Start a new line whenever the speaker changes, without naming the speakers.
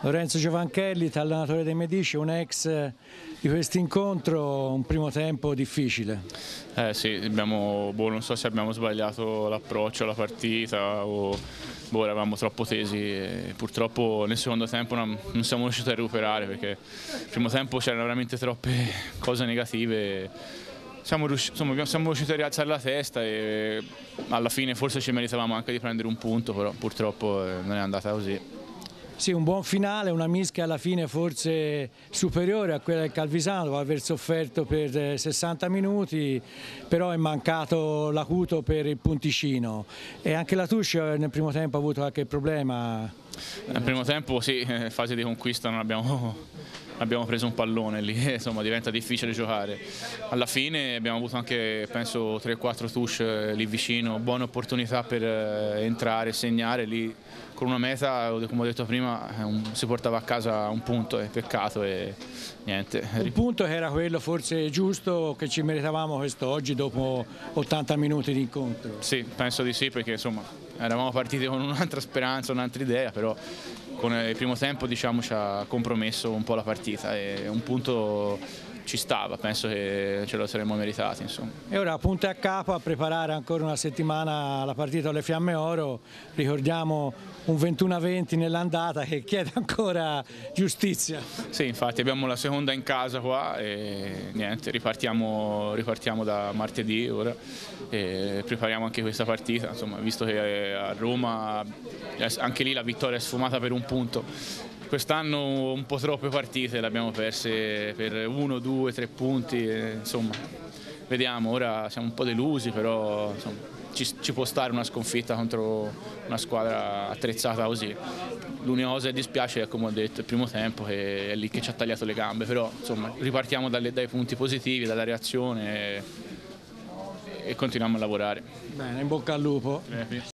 Lorenzo Giovanchelli, allenatore dei Medici, un ex di questo incontro, un primo tempo difficile.
Sì, non so se abbiamo sbagliato l'approccio alla partita o eravamo troppo tesi e purtroppo nel secondo tempo non siamo riusciti a recuperare perché nel primo tempo c'erano veramente troppe cose negative. Siamo riusciti a rialzare la testa e alla fine forse ci meritavamo anche di prendere un punto, però purtroppo non è andata così.
Sì, un buon finale, una mischia alla fine forse superiore a quella del Calvisano, dopo aver sofferto per 60 minuti, però è mancato l'acuto per il punticino. E anche la Tuscia nel primo tempo ha avuto qualche problema?
Nel primo tempo sì, in fase di conquista non abbiamo preso un pallone lì, insomma diventa difficile giocare. Alla fine abbiamo avuto anche, penso, 3-4 touche lì vicino, buone opportunità per entrare, segnare lì. Con una meta, come ho detto prima, si portava a casa un punto, è peccato e niente.
Un punto che era quello forse giusto che ci meritavamo quest'oggi dopo 80 minuti di incontro.
Sì, penso di sì, perché insomma eravamo partiti con un'altra speranza, un'altra idea, però con il primo tempo diciamo ci ha compromesso un po' la partita e un punto ci stava, penso che ce lo saremmo meritati, insomma.
E ora punto a capo a preparare ancora una settimana la partita alle Fiamme Oro, ricordiamo un 21-20 nell'andata che chiede ancora giustizia.
Sì, infatti abbiamo la seconda in casa qua e niente, ripartiamo da martedì ora e prepariamo anche questa partita, insomma, visto che a Roma anche lì la vittoria è sfumata per un punto. Quest'anno un po' troppe partite le abbiamo perse per 1, 2, 3 punti, insomma, vediamo, ora siamo un po' delusi, però insomma, ci può stare una sconfitta contro una squadra attrezzata così. L'unica cosa che dispiace è, come ho detto, il primo tempo, che è lì che ci ha tagliato le gambe, però insomma, ripartiamo dai punti positivi, dalla reazione e continuiamo a lavorare.
Bene, in bocca al lupo.